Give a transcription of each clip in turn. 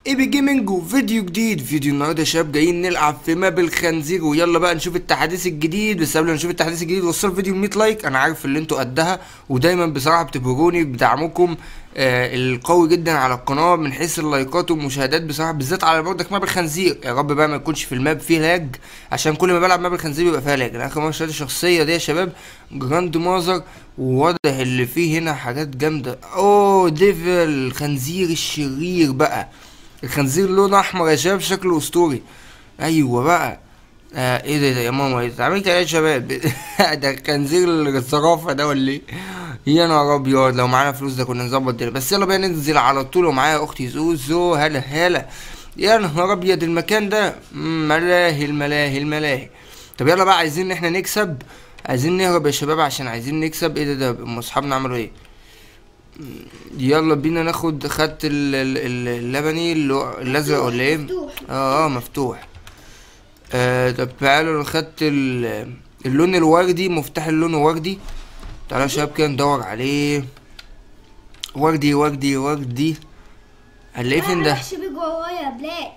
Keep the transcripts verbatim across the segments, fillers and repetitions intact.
ايبي جيمنج وفيديو جديد. فيديو النهارده يا شباب جايين نلعب في ماب الخنزير، ويلا بقى نشوف التحديث الجديد. بس قبل ما نشوف التحديث الجديد وصلوا الفيديو مية لايك، انا عارف اللي انتوا قدها، ودايما بصراحه بتبهروني بدعمكم آه القوي جدا على القناه من حيث اللايكات والمشاهدات بصراحه، بالذات على برضك ماب الخنزير. يا رب بقى ما يكونش في الماب فيه لاج، عشان كل ما بلعب ماب الخنزير بيبقى فيها لاج. انا اخر مره اشتريت الشخصيه دي يا شباب جراند مازر، وواضح اللي فيه هنا حاجات جامده. اوه ديفل الخنزير الشرير بقى، الخنزير لونه احمر يا شباب شكله اسطوري. ايوه بقى. آه ايه ده, ده يا ماما ايه بتعملي كده يا شباب؟ ده الخنزير الزرافه ده ولا ايه؟ يا نهار ابيض، لو معانا فلوس ده كنا نظبط الدنيا. بس يلا بقى ننزل على طول، ومعايا اختي زوزو. هلا هلا. يا نهار ابيض المكان ده ملاهي الملاهي الملاهي. طب يلا بقى عايزين ان احنا نكسب، عايزين نهرب يا شباب عشان عايزين نكسب. ايه ده ده هم اصحابنا عملوا ايه؟ يلا بينا ناخد. خدت ال- ال- ال- اللبني اللي هو الازرق ولا ايه؟ مفتوح. اه اه مفتوح. آه طب تعالوا خدت ال- اللون الوردي، مفتاح اللون الوردي. تعالوا يا شباب كده ندور عليه. وردي وردي وردي. هنلاقيه فين ده؟ وحش بيجي ورايا يا بلاك،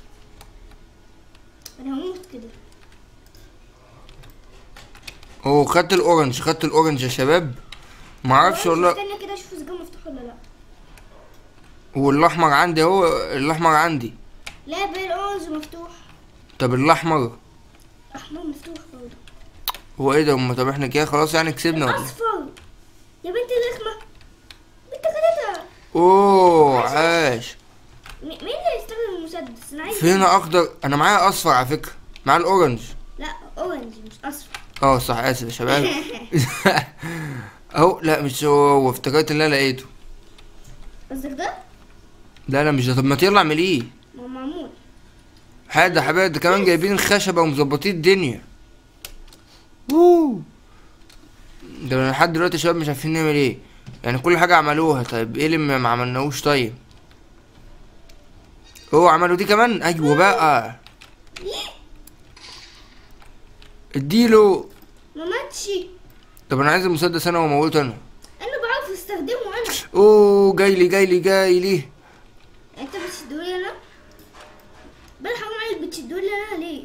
انا هموت كده. اوه خدت الاورنج، خدت الاورنج يا شباب. معرفش والله. استنى كده اشوف اذا كان مفتوح ولا لا. والاحمر عندي اهو، الاحمر عندي. لا بقى الاورنج مفتوح. طب الاحمر احمر مفتوح برضه. هو ايه ده؟ هما طب احنا كده خلاص يعني كسبنا ولا ايه؟ اصفر يا بنت الرخمه، بنت خدتها. اوه عاش. مين اللي يستخدم المسدس؟ انا عايز. فين اخضر؟ انا معايا اصفر على فكره، معايا الاورنج. لا اورنج مش اصفر. اه صح، اسف يا شباب. اهو. لا مش هو، هو افتكرت ان انا لقيته. قصدك ده؟ لا لا مش ده. طب ما يلا اعمليه ما هو معمول حاجه يا حبايبي، ده كمان جايبين الخشبه ومظبطين الدنيا. اوه ده لحد دلوقتي يا شباب مش عارفين نعمل ايه، يعني كل حاجه عملوها. طيب ايه اللي ما عملناهوش؟ طيب هو عملوا دي كمان. ايوه بقى اديله. ما ماتش. طب انا عايز المسدس انا واموته انا. انا بعرف استخدمه انا. اوه جاي لي جاي لي جاي لي. انت بتشدولي انا؟ بل حرام عليك، بتشدولي انا ليه؟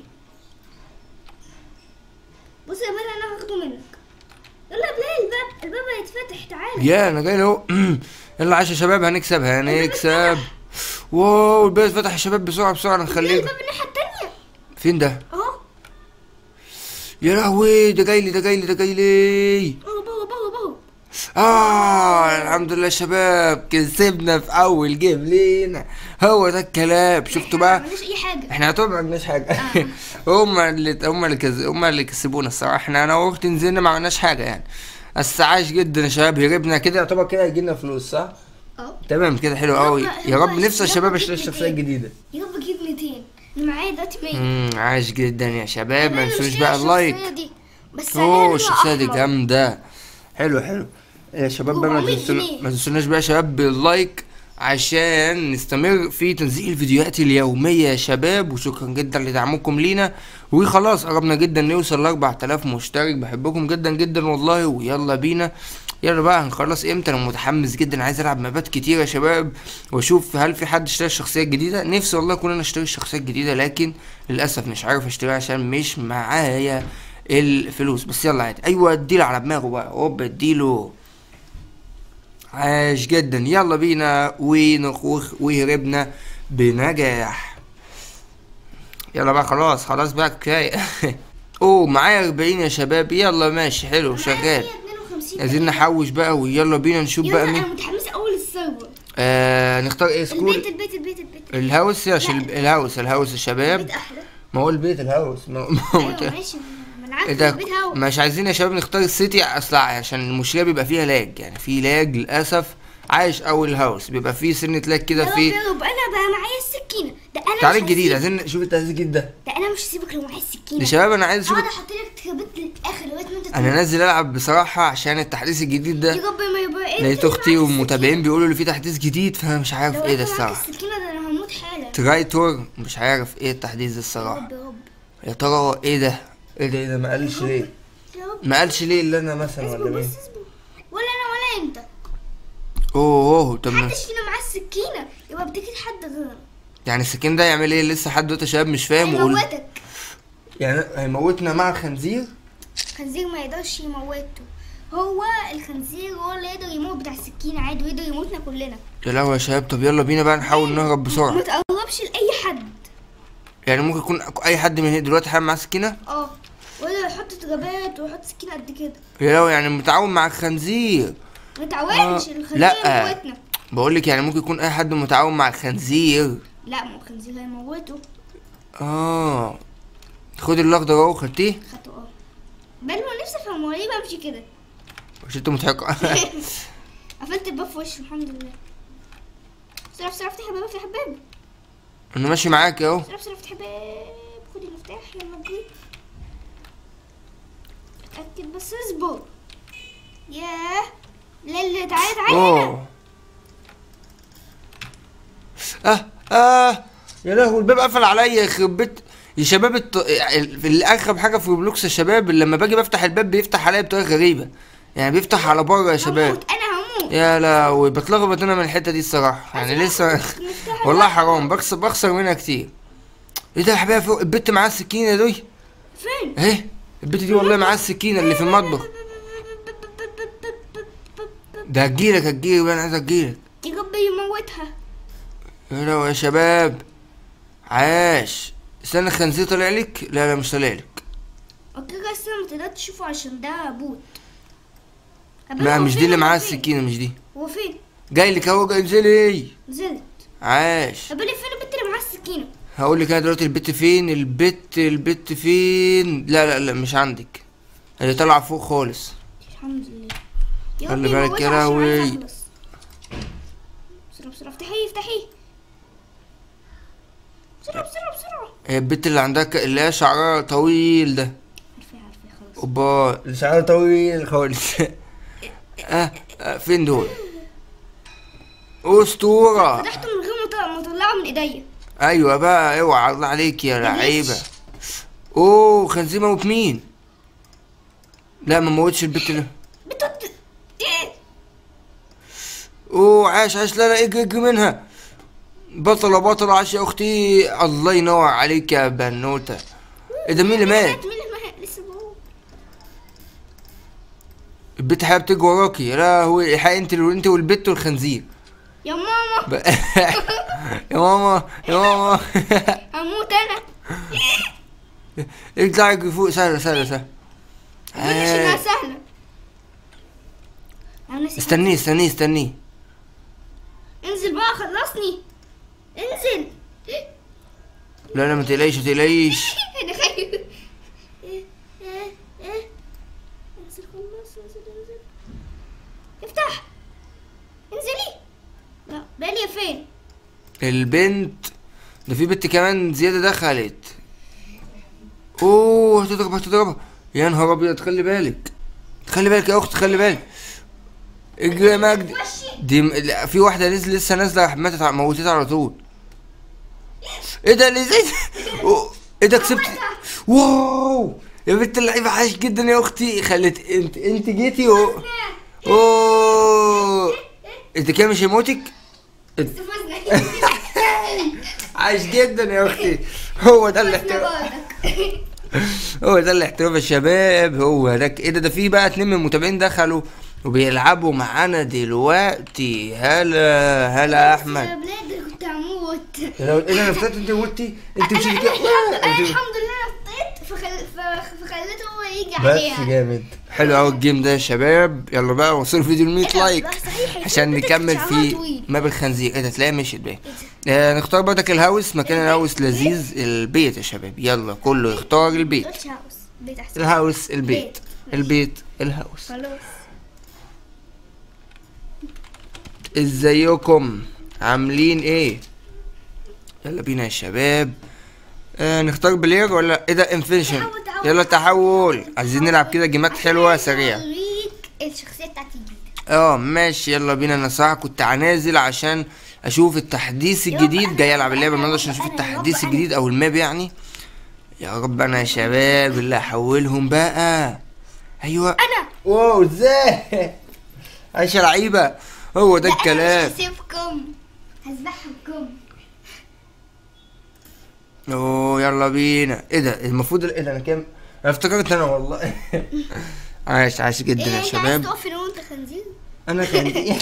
بص يا بل انا هاخده منك. يلا بلاقي الباب، الباب هيتفتح. تعالى يا انا جاي اهو. يلا عاش يا شباب، هنكسب هنكسب. واو الباب اتفتح يا شباب، بسرعه بسرعه نخليه. الباب الناحيه التانيه. فين ده؟ اهو. يا لهوي ده جاي لي ده جاي لي ده جاي لي. اهو بهو بهو بهو. اه الحمد لله يا شباب، كسبنا في اول جيم لينا. هو ده الكلام. شفتوا بقى؟ ما عملناش اي حاجه. احنا طبعا ما عملناش حاجه. هم اللي هم اللي كز... هم اللي كسبونا الصراحه. احنا انا واختي نزلنا ما عملناش حاجه يعني. بس عاش جدا يا شباب، هربنا كده يعتبر كده هيجي لنا فلوس صح؟ اه تمام كده حلو قوي. يا رب نفسي يا شباب اشتري جيب الشخصيه الجديده. يا رب جيب ميتين. انا معايا دلوقتي مية. امم عاش جدا يا شباب، ما أنا تنسوش مشتري بقى اللايك. الشخصية دي. بس اوه سعرها الشخصيه دي أحمر. جامده. حلو حلو يا شباب بقى، ما أربعمية تنسونا جنيه. ما تنسوناش بقى يا شباب باللايك عشان نستمر في تنزيل الفيديوهات اليوميه يا شباب. وشكرا جدا لدعمكم لينا، وخلاص قربنا جدا نوصل ل أربعة آلاف مشترك. بحبكم جدا جدا والله. ويلا بينا. يلا بقى هنخلص امتى؟ انا متحمس جدا، عايز العب مابات كتير يا شباب، واشوف هل في حد اشترى الشخصيه الجديده. نفسي والله اكون انا اشتري الشخصيه الجديده، لكن للاسف مش عارف اشتريها عشان مش معايا الفلوس. بس يلا عادي. ايوه اديله على دماغه بقى، هوب اديله. عاش جدا. يلا بينا ونخوخ وهربنا بنجاح. يلا بقى خلاص خلاص بقى كفايه. اوه معايا أربعين يا شباب. يلا ماشي حلو شغال. مية اتنين وخمسين. عايزين نحوش بقى، ويلا بينا نشوف يلا بقى مين. انا متحمسه اول السيرفر. آه نختار ايه؟ سكول البيت البيت البيت البيت. الهاوس يا شل... الهاوس الهاوس يا شباب. البيت احلى. ما هو البيت الهاوس ما ما ايوه ما- ماشي، ما انا ايه عارفه ده؟ البيت هوا. مش عايزين يا شباب نختار السيتي اصلا عشان المشكله بيبقى فيها لاج، يعني في لاج للاسف. عايش اول الهاوس بيبقى فيه سنه لاج كده يا رب في. يا رب انا بقى معايا السكينه. ده انا تعالى مش الجديد، هسيبك. عايزين نشوف التهزيز الجديد ده. ده انا مش هسيبك لو معايا السكينه يا شباب انا عايز اشوف. اقعد احط لك تخبط للاخر لغايه ما انت انا نازل العب بصراحه عشان التحديث الجديد ده. يا رب ما يبقى ايه. لقيت اختي والمتابعين بيقولوا لي في تحديث جديد، فانا مش عارف لو ايه ده انت معاك الصراحه. السكينه ده انا هموت حالا. ترايتور مش عارف ايه التحديث ده يا الصراحه. رب يا رب يا ترى هو ايه ده؟ ايه ده ايه ده؟ ما قالش ليه؟ يا رب. ما قالش ليه اللي انا مثلا اصبر ولا بس مين؟ اصبر. ولا انا ولا انت. اوه اوه طب ما- محدش فينا معاه السكينه، يبقى بتكيد حد غيرنا. يعني السكين ده يعمل ايه لسه لحد دلوقتي يا شباب مش فاهم وقول. هيموتك. يعني هيموتنا مع الخنزير؟ الخنزير ما يقدرش يموته، هو الخنزير هو اللي يقدر يموت بتاع السكين عادي، ويقدر يموتنا كلنا. يا لهوي يا شباب، طب يلا بينا بقى نحاول نهرب بسرعه. ما تقربش لاي حد. يعني ممكن يكون اي حد من هنا دلوقتي حامل معاه سكينه؟ اه، ولا يحط ترابات ويحط سكين قد كده. يا لهوي، يعني متعاون مع الخنزير. ما تعاونش، آه. الخنزير لا يموتنا. بقول لك يعني ممكن يكون اي حد متعاون مع الخنزير. لا، ما الخنزير هيموته. اه خد الاخضر اهو، خدتيه؟ خدته اه. بل ما نفسي افهم هو ليه بمشي كده. مش انت مضحكه؟ قفلت الباب في وشه الحمد لله. بسرعه بسرعه افتح الباب افتح الباب. انا ماشي معاك اهو. بسرعه بسرعه افتح الباب، خدي المفتاح يلا بينا. اتاكد بس اصبر. ياه لا تعالى تعالى هنا. اوه اه اه يا لهوي الباب قفل عليا يخرب بيت يا شباب. الط... اللي اغرب حاجه في روبلوكس يا شباب لما باجي بفتح الباب بيفتح عليا بطريقه غريبه، يعني بيفتح على بره يا شباب. هموت انا هموت. يا لهوي بتلخبط انا من الحته دي الصراحه، يعني لسه والله حرام بخسر بخسر منها كتير. ايه ده يا حبايبي فوق البت معاها السكينه دي؟ فين؟ اهي البت دي والله معاها السكينه اللي في المطبخ. ده هتجيلك هتجيلك بقى، انا عايز هتجيلك. يا رب يموتها. يا لهوي يا شباب عاش. استنى الخنزير طلع لك؟ لا لا مش طلع لك. اوكي بس ما تقدرش تشوفه عشان ده بوت. لا مش دي اللي معاها السكينه، مش دي. هو فين؟ جاي لك اهو، انزلي. نزلت. عاش. طب اللي فين البت اللي معاها السكينه؟ هقول لك انا دلوقتي البت فين. البت البت فين؟ لا لا لا مش عندك، اللي طالعه فوق خالص. الحمد لله. يا خلي رب بالك يا يموتها عشان لهوي. عايزة أخلص. بسرعه بسرعه افتحيه افتحيه بسرعه بسرعه بسرعه. هي البت اللي عندها ك- اللي هي شعرها طويل ده. عارفه عارفه خلاص. اوبا اللي شعرها طويل خالص. آه, اه فين دول؟ اسطوره. فتحته من غير ما أطلع- ما اطلعه من ايديا. ايوه بقى اوعى الله عليك يا لعيبه. اوه خنزير موت مين؟ لا ما موتش البت اللي. بتط ايه؟ اوه عاش عاش. لا لا اجري اجري منها. بطلة بطلة عاش يا اختي. الله ينور عليك يا بنوتة. ايه ده مين اللي مات؟ مين اللي مات؟ لسه بقول. البت حابة بتجري وراكي. يا لهوي الحقي انت انت والبت والخنزير. يا ماما. ب... يا ماما يا ماما. هموت انا. اطلع اجري فوق. سهلة سهلة سهلة. مش انها سهله. أنا نسيت. استنيه استنيه استنيه. انزل بقى خلصني. انزل. لا لا ما تقلقيش ما تقلقيش. انا خايف. ايه ايه ايه. انزل خلص انزل انزل. افتح. انزلي. لا بالية فين؟ البنت ده في بنت كمان زيادة دخلت. اوه هتضرب هتضربها. يا نهار ابيض خلي بالك خلي بالك يا اخت خلي بالك. اجري يا مجدي. دي م- لا، في واحدة لسه لسه نازلة راح ماتت ع- موتتها على طول. ايه ده اللي زي أوه، ايه ده كسبت. واو يا بنت اللعيبة عايش جدا يا اختي. خلت انت انت جيتي و... اوه انت كده مش هيموتك. استفزنا. عايش جدا يا اختي. هو ده الاحتراف. هو ده الاحتراف يا شباب. هو ده. ايه ده ده في بقى اتنين من المتابعين دخلوا وبيلعبوا معانا دلوقتي. هلا هلا يا احمد. يا بلاد كنت هموت. لو ايه ده انا افتكرت انت قلتي انت مش أنا كده. الحمد الحمد لله نطيت فخل... ف- فخليته هو يجي عليها. بس جامد. حلو قوي الجيم ده يا شباب. يلا بقى وصلوا الفيديو ل مية لايك عشان نكمل في ماب الخنزير. ايه ده تلاقيها مشيت باين. آه نختار برضك الهاوس. مكان الهاوس لذيذ. البيت يا شباب. يلا كله يختار البيت. قلتش هاوس بيت احسن. الهاوس البيت بيت. البيت الهاوس. خلاص. ازيكم عاملين ايه؟ يلا بينا يا شباب. آه نختار بلير ولا ايه ده انفينيشن. تحول- تحول- يلا تحول. عايزين نلعب كده جيمات حلوه سريعه. اوريك الشخصيه بتاعتي الجديده. اه ماشي يلا بينا. انا صراحه كنت نازل عشان اشوف التحديث الجديد. جاي العب اللعبه النهارده عشان اشوف التحديث الجديد او الماب يعني. يا رب انا يا شباب اللي هحولهم بقى. ايوه انا. واو ازاي. عايشه لعيبه. هو ده الكلام. مش هسيبكم هذبحكم. اوه يلا بينا. ايه ده المفروض ايه ده انا كام؟ انا افتكرت انا والله. عاش عاش جدا ايه يا انت عايز شباب. تقف هنا وانت خنزير؟ انا كان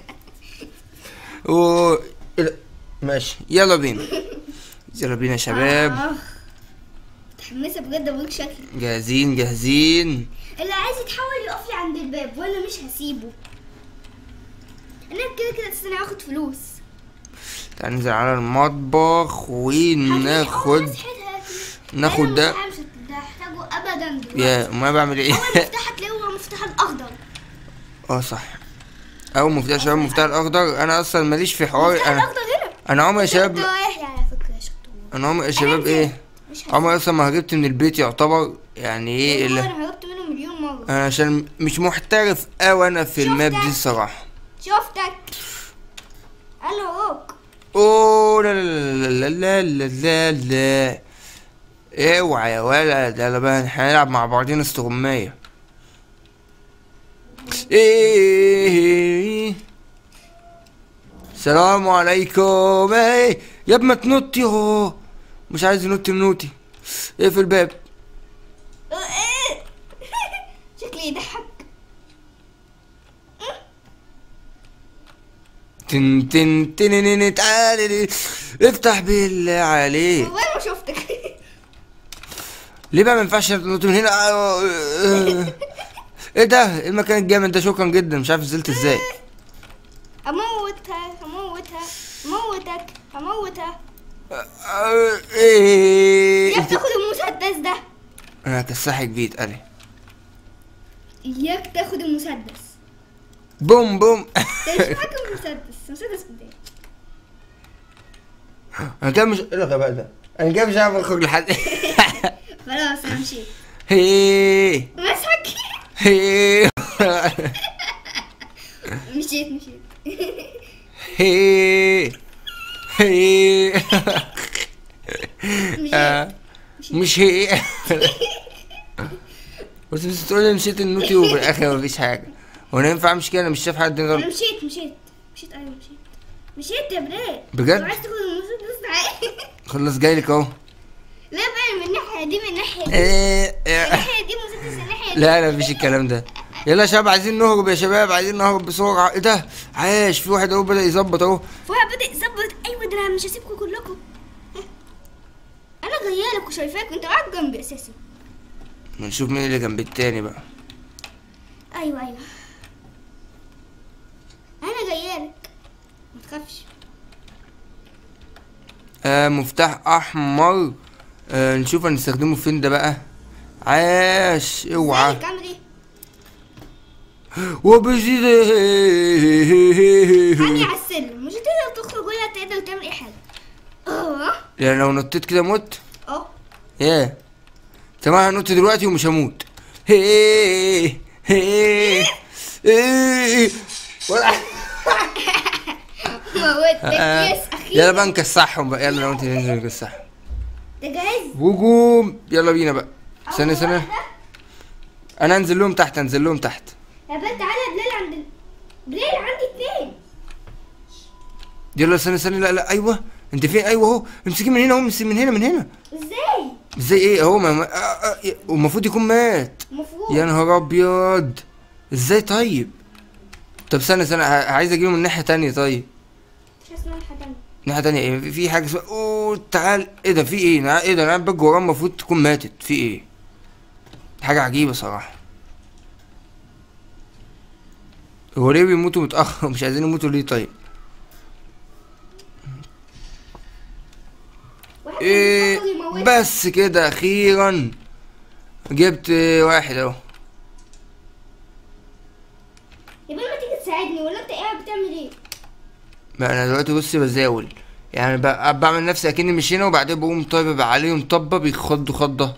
و إيه ده؟ ماشي يلا بينا. يلا بينا يا شباب. آه. متحمسه بجد اوريك شكلي. جاهزين جاهزين. اللي عايز يتحول يقف لي عند الباب وانا مش هسيبه. انا كده كده استنى اخد فلوس. تعال ننزل على المطبخ وناخد ناخد ده. مش هتحتاجه ابدا دلوقتي. يا ما بعمل ايه؟ اول مفتاح هتلاقيه هو المفتاح الاخضر. اه صح. اول مفتاح شباب المفتاح الاخضر. انا اصلا ماليش في حوار. المفتاح انا الاخضر هنا. انا عمري يا شباب انت رايح لي على فكره يا شطور. انا عمري يا شباب ايه مش عمري اصلا ما هربت من البيت يعتبر يعني ايه اللي اللي انا هربت منه مليون مره. انا عشان مش محترف اوي انا في الماب دي شفتك. الصراحه. شفتك انا وراك. اوه لا لا لا لا لا لا لا. اوعى يا ولد يلا بقى احنا هنلعب مع بعضينا استغماية. ايه السلام عليكم. ايه يا ابني تنطي اهو. مش عايز ينط نوتي. ايه في الباب. شكلي يضحك. تن تن تن تعالي افتح بالله عليك. والله ما شفتك. ليه بقى ما ينفعش تنط من هنا؟ ايه ده المكان الجامد ده. شكرا جدا. مش عارف نزلت ازاي. اموتها اموتها اموتك اموتها. ايه ياك تاخد المسدس ده. انا هكسحك بيه اتقلي. اياك تاخد المسدس. بوم بوم. انت مش معاك المسدس. المسدس قدام. انا كده مش ايه الغباء ده. انا كده مش عارف اخرج لحد. خلاص انا مشيت. هي مسحك. هي مشيت مشيت. هي هي مشيت. مش هي. بس بس تقولي مشيت النوتي وفي الاخر مفيش حاجه. هو انا ينفع امشي كده؟ انا مش شايف حد انا غير. مشيت مشيت مشيت ايوه مشيت. مشيت يا بلال. بجد؟ لو عايز تاخد المسدس تعالى. خلاص جايلك اهو. لا بقى من الناحيه دي من الناحيه دي. إيه، إيه. الناحيه دي مسدس الناحيه دي. لا لا مفيش الكلام ده. يلا يا شباب عايزين نهرب يا شباب. عايزين نهرب بسرعه. ايه ده عاش. في واحد اهو بدأ يظبط اهو. فواحد بدأ يظبط. ايوه ده انا مش هسيبكم كلكم. انا جايه لك وشايفاك وانت قاعد جنبي اساسا. نشوف مين اللي جنب التاني بقى. ايوه ايوه انا جايه لك ما تخافش. آه مفتاح احمر. آه نشوف هنستخدمه فين ده بقى. عاش اوعى. ازيك عامل ايه؟ وبزيد. حامي على السلم مش هتقدر تخرج ولا تقدر تعمل اي حاجه. اه يعني لو نطيت كده موت. اه ياه تمام هنط دلوقتي ومش هموت. هي هي هي ولا موتك. آه. يس اخيرا. يلا بقى نكسحهم بقى. يلا لو انت ننزل نكسحهم. انت جاهز؟ هجوم يلا بينا بقى. ثانية ثانية انا انزل لهم تحت. انزل لهم تحت. يا بنت تعالى يا بلال عند ال- بلال عندي اتنين. يلا ثانية ثانية. لا لا ايوه انت فين؟ ايوه اهو. امسكيه من هنا اهو. امسكيه من هنا من هنا. ازاي؟ ازاي ايه اهو. ما- ما- آه، آه، والمفروض يكون مات. المفروض. يا نهار ابيض. ازاي طيب؟ طب استنى استنى ع- عايز اجيبه من ناحية تانية. طيب مش اسمها حاجه. ناحية تانية ايه؟ في- في حاجة اسمها اوه تعال. ايه ده في ايه؟ انا ايه ده انا قاعد بجري وراه المفروض تكون ماتت. في ايه؟ حاجة عجيبة صراحة. هو ليه بيموتوا متأخر؟ مش عايزين يموتوا ليه طيب؟ واحد ايه بيفكر يموتك. بس كده اخيرا جبت واحد اهو. يا بنت ما تيجي تساعدني ولا انت قاعد بتعمل ايه؟ ما انا دلوقتي بصي بزاول يعني ب- بعمل نفسي اكني مش هنا وبعدين بقوم طيب عليهم طبه بيخضوا خضه.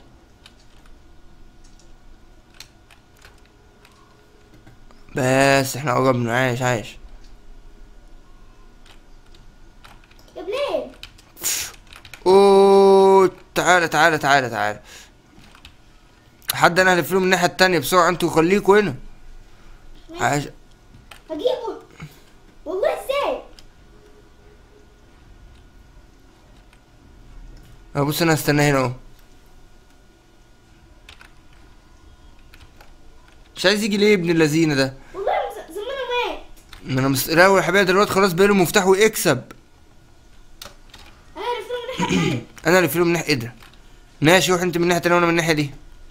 بس احنا قربنا. عايش عايش. يا بلال اوه تعالى تعالى تعالى تعالى. حد انا هلف لهم من الناحيه التانيه بسرعه. انتوا خليكوا هنا. عايش. هجيبه والله. ازاي؟ اهو بص انا هستناه هنا اهو. مش عايز يجي ليه ابن اللذينه ده؟ والله مس- زمانه مات. ما انا مستقراوي يا حبايبي دلوقتي خلاص بقاله مفتاح ويكسب. انا عرفت من الناحيه التانيه. انا اللي فيهم من ناحيه ايه ده؟ ماشي روح انت من الناحيه التانيه وانا من الناحيه دي.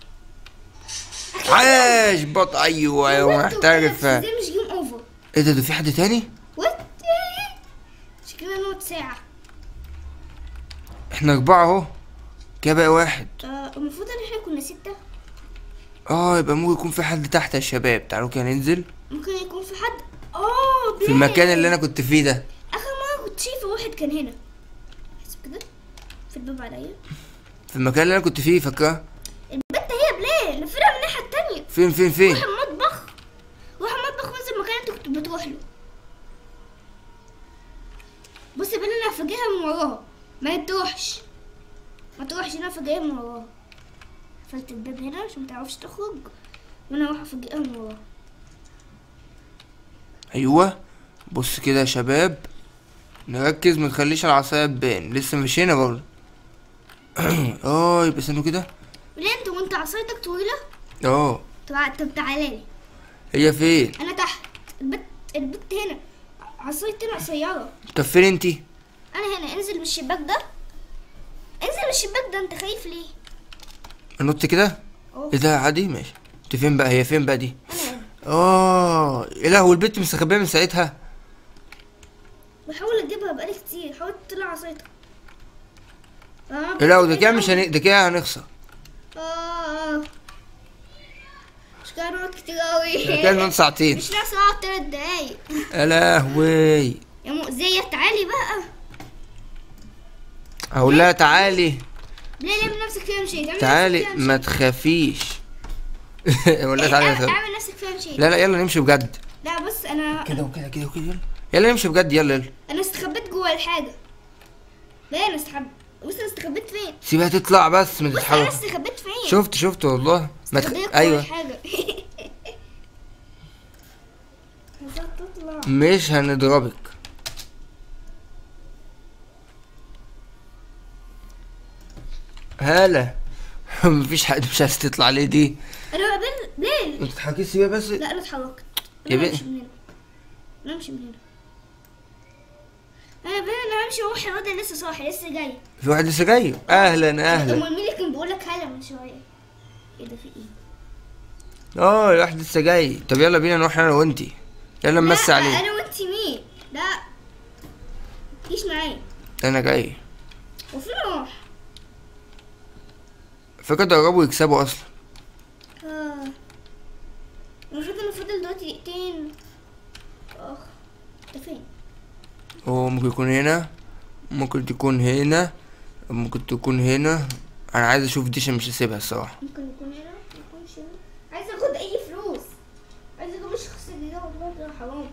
عاش بط ايوه ايوه محترفه. ده مش جيم اوفر. ايه ده ده في حد تاني؟ وات شكلنا نقعد ساعه. احنا اربعه اهو كده باقي واحد. آه المفروض ان احنا كنا سته. اه يبقى ممكن يكون في حد تحت يا شباب، تعالوا كده ننزل ممكن يكون في حد. اه في المكان اللي انا كنت فيه ده. اخر مره كنت شايفه واحد كان هنا. حسب كده في الباب عليا. في المكان اللي انا كنت فيه فاكره؟ البنت هي بلال لفينا من الناحيه التانيه. فين فين فين؟ روح المطبخ. روح المطبخ ونزل المكان اللي انت كنت بتروح له. بص يا بلال انا هفاجئها من وراها. ما تروحش ما تروحش انا هفاجئها من وراها. قفلت الباب هنا عشان متعرفش تخرج وانا هروح افاجئها من وراها. ايوه بص كده يا شباب نركز ما نخليش العصايه تبان، لسه مشينا برضه. اه يبقى استنوا كده. ليه انت وانت عصايتك طويله؟ اه طب طب تعالى لي. هي فين؟ انا تحت. البت البت هنا عصايتي هنا قصيره. طب فين انتي؟ انا هنا. انزل من الشباك ده. انزل من الشباك ده. انت خايف ليه؟ انط كده؟ اهو. ايه ده عادي ماشي. انت فين بقى؟ هي فين بقى دي؟ انا هنا اه ايه لا هو البت مستخبيه من ساعتها. بحاول اجيبها بقالي كتير. حاول تطلع عصايتك. اه ايه لا وده كده مش هن... ده كده هنخسر. اه اه مش كده نقعد كتير اوي. ده كده نقعد ساعتين. مش ناقص اقعد تلات دقايق. يا لهوي. يا مؤذية تعالي بقى. هقول لها تعالي ليه ليه نفسك فيها مشيت؟ اعمل تعالي نفسك فيها ما مشيت. تخافيش. اقول لها تعالي ما اعمل تخافيش. اعمل نفسك فيها مشيت. لا لا يلا نمشي بجد. لا بص انا كده وكده كده وكده يلا يلا نمشي بجد يلا يلا. انا استخبيت جوه الحاجة. ليه انا استخبيت؟ بص انا استخبيت فين؟ سيبها تطلع بس ما بص انا تتحرك. استخبيت فين؟ شفت شفت والله ما تخ... استخبيت جوه ايوه الحاجة. عايزاك تطلع. مش هنضربك. هلا. مفيش حد مش عايز تطلع ليه دي؟ انا بل ليه؟ ما تضحكيش سيبها بس. لا انا اتحركت. يا انا بنت. همشي من هنا. انا همشي من هنا. انا بين انا همشي واروح الواد اللي لسه صاحي لسه جاي. في واحد لسه جاي. اهلا اهلا. امال مين اللي كان بيقول لك هلا من شويه؟ ايه ده في ايه؟ اه واحد لسه جاي. طب يلا بينا نروح انا وانتي. يلا نمسي لا عليه. انا وانت مين؟ لا متجيش معايا. انا جاي. وفين اروح؟ فكرة جربوا يكسبوا اصلا. اه المفروض انه فاضل دلوقتي دقيقتين. اخ انت فين؟ هو ممكن يكون هنا، ممكن تكون هنا، ممكن تكون هنا. انا عايز اشوف دي عشان مش هسيبها الصراحة. ممكن يكون هنا ما يكونش هنا. عايز اخد اي فلوس. عايز اجيب الشخص الجديد والله حرام.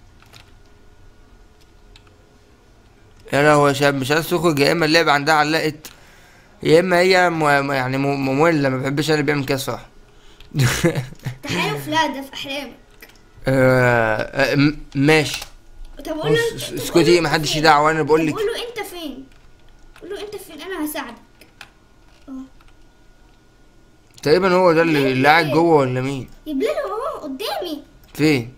يا لا هو يا شباب مش عايز تخرج، يا اما اللعبة عندها علقت يا اما هي م... يعني م- مملة. ما بحبش انا اللي بيعمل كده الصراحة. تحالف لا ده في احلامك. آه، آه، م- ماشي. طب قول له بص، انت- طب اسكتي، قول له انت محدش فين؟ يدعوى، أنا بقول طب لك. قول له انت فين؟ قول له انت فين انا هساعدك. اه تقريبا هو ده اللي اللي قاعد جوه ولا مين؟ يا بلال اهو قدامي. فين؟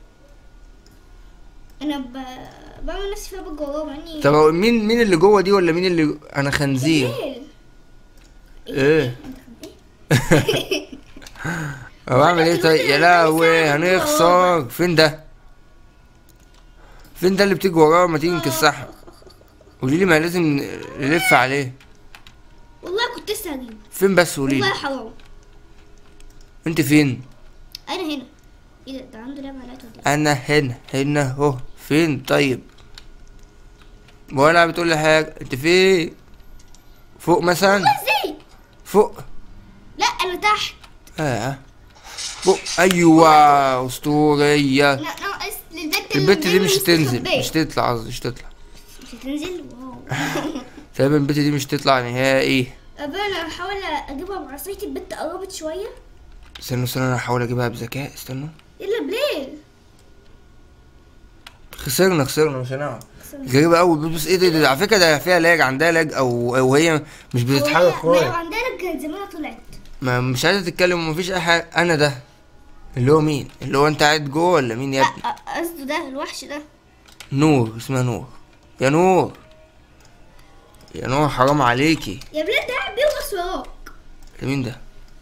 انا ب... بعمل نفسي فيها بالجواب مع اني طب هو مين مين اللي جوه دي ولا مين اللي جو... انا خنزير. بلال. ايه؟ انت خد ايه؟ هو اعمل ايه طيب؟ يا لهوي هنخسر. فين ده؟ فين ده اللي بتيجي وراه؟ ما تيجي نكسحها. قولي لي ما لازم نلف عليه. والله كنت لسه هجيبه. فين بس قولي والله لي. حرام. انت فين؟ انا هنا. ايه ده ده عنده لعبه على ولا انا هنا هنا اهو. فين طيب؟ ولا بتقول لي حاجه؟ انت فين؟ فوق مثلا؟ والله ازاي؟ فوق. لا انا تحت. اه فوق. ايوه اسطوريه. لا ناقص للبنت البت دي مش مستخبية. هتنزل مش تطلع قصدي مش تطلع. مش هتنزل. واو. تقريبا البت دي مش تطلع نهائي. أبقى انا هحاول اجيبها بعصايتي. البت قربت شويه. استنوا استنوا انا هحاول اجيبها بذكاء. استنوا. يلا بليل. خسرنا خسرنا مش هنعرف. غريبة أوي بتبص. ايه ده, ده, ده على فكرة ده فيها لاج، عندها لاج او او هي مش بتتحرك لو خالص. عندها لك كانت زمانها طلعت. ما مش عايزة تتكلم ومفيش أي حاجة. أنا ده اللي هو مين؟ اللي هو أنت قاعد جوه ولا مين يا ابني؟ لا قصده ده الوحش ده. نور، اسمها نور. يا نور يا نور حرام عليكي يا بلاد ده قاعد بيغص وراك. مين ده؟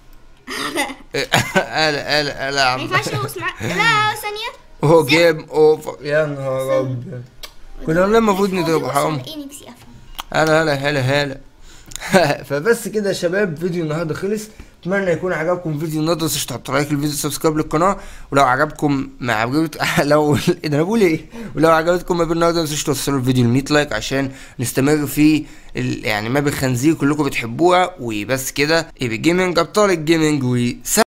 قال قال قال يا ما عم. ينفعش يغص معاك. لا ثانية. هو جيم اوفر. يا نهار ابيض. كنا المفروض نضربه حرام. ايه نفسي افهم. هلا هلا هلا هلا. فبس كده يا شباب، فيديو النهارده خلص. اتمنى يكون عجبكم فيديو النهارده. متنسوش تحطوا لايك الفيديو، سبسكرايب للقناه، ولو عجبكم ما عجبت لو ايه ده انا بقول ايه ولو عجبتكم ماب النهارده متنسوش توصلوا الفيديو ل مية لايك عشان نستمر في ال... يعني ماب الخنزير كلكم بتحبوها. وبس كده، ايه جيمنج ابطال الجيمنج و